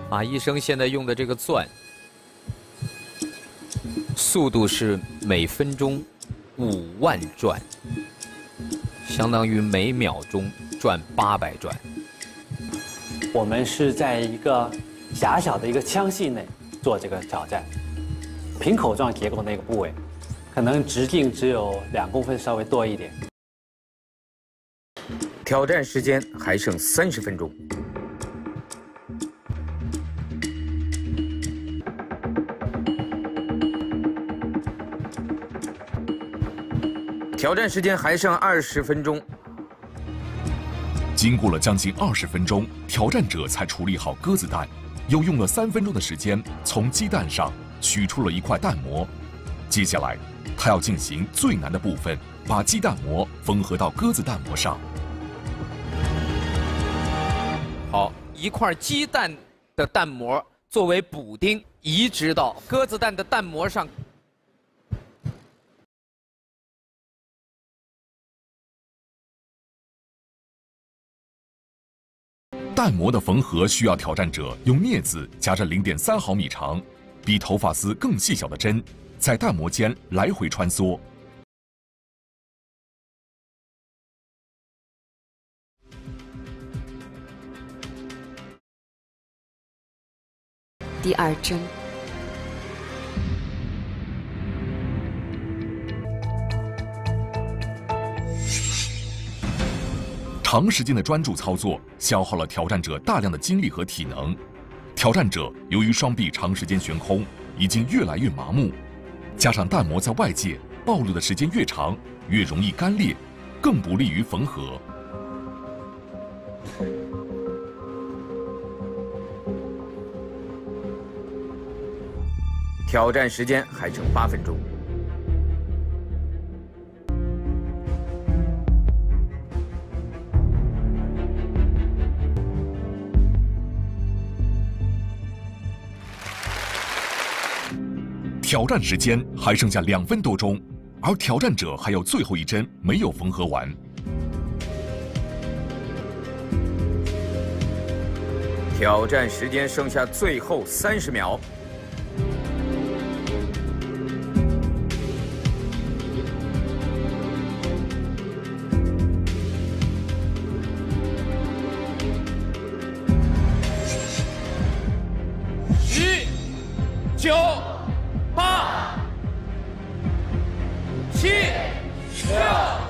马医生现在用的这个钻，速度是每分钟5万转，相当于每秒钟转800转。 我们是在一个狭小的一个腔隙内做这个挑战，瓶口状结构那个部位，可能直径只有2公分，稍微多一点。 挑战时间还剩30分钟。挑战时间还剩20分钟。 经过了将近20分钟，挑战者才处理好鸽子蛋，又用了3分钟的时间从鸡蛋上取出了一块蛋膜。接下来，他要进行最难的部分，把鸡蛋膜缝合到鸽子蛋膜上。 好，一块鸡蛋的蛋膜作为补丁，移植到鸽子蛋的蛋膜上。 蛋膜的缝合需要挑战者用镊子夹着0.3毫米长、比头发丝更细小的针，在蛋膜间来回穿梭。 第2针。 长时间的专注操作消耗了挑战者大量的精力和体能。挑战者由于双臂长时间悬空，已经越来越麻木，加上蛋膜在外界暴露的时间越长，越容易干裂，更不利于缝合。 挑战时间还剩8分钟。 挑战时间还剩下2分多钟，而挑战者还有最后1针没有缝合完。 挑战时间剩下最后30秒。10、9、8、7、6。